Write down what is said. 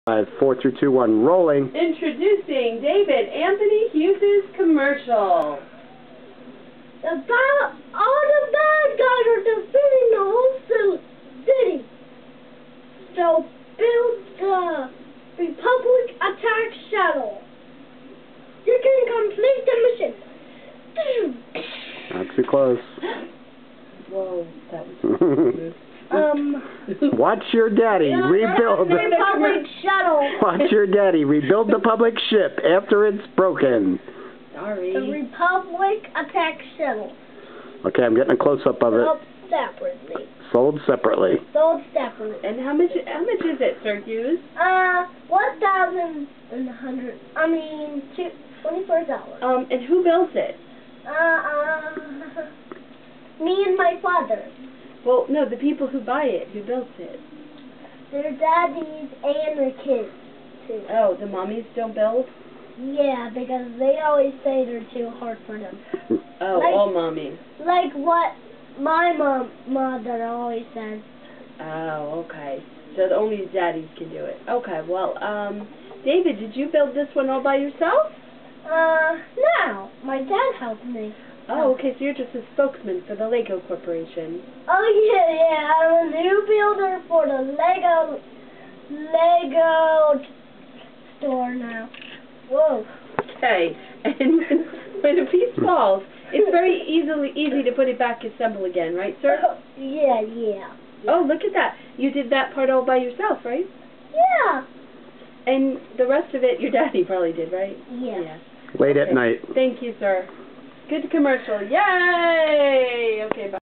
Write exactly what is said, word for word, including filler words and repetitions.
Five, four, three, two, one, rolling. Introducing David Anthony Hughes' commercial. The bad, all the bad guys are defending the whole city. So build the Republic Attack Shuttle. You can complete the mission. Not too close. Whoa, that was um. Watch your daddy no, rebuild the Republic Shuttle. Watch your daddy rebuild the public ship after it's broken. Sorry. The Republic Attack Shuttle. Okay, I'm getting a close up of it. Sold separately. Sold separately. Sold separately. And how much? How much is it, Sir Hughes? Uh, one thousand and a hundred. I mean, two twenty-four dollars. Um, and who built it? Uh, uh, me and my father. Well, no, the people who buy it, who built it. Their daddies and their kids too. Oh, the mommies don't build? Yeah, because they always say they're too hard for them. Oh, like, all mommies. Like what my mom, mother always says. Oh, okay. So the only daddies can do it. Okay, well, um, David, did you build this one all by yourself? Uh, no. My dad helped me. Oh, okay, so you're just a spokesman for the Lego Corporation. Oh, yeah, yeah. I'm a new builder for the Lego, Lego store now. Whoa. Okay, and when, when a piece falls, it's very easily easy to put it back assemble again, right, sir? Yeah, yeah. Oh, look at that. You did that part all by yourself, right? Yeah. And the rest of it, your daddy probably did, right? Yeah. Yeah. Late Okay. at night. Thank you, sir. Good commercial. Yay! Okay, bye.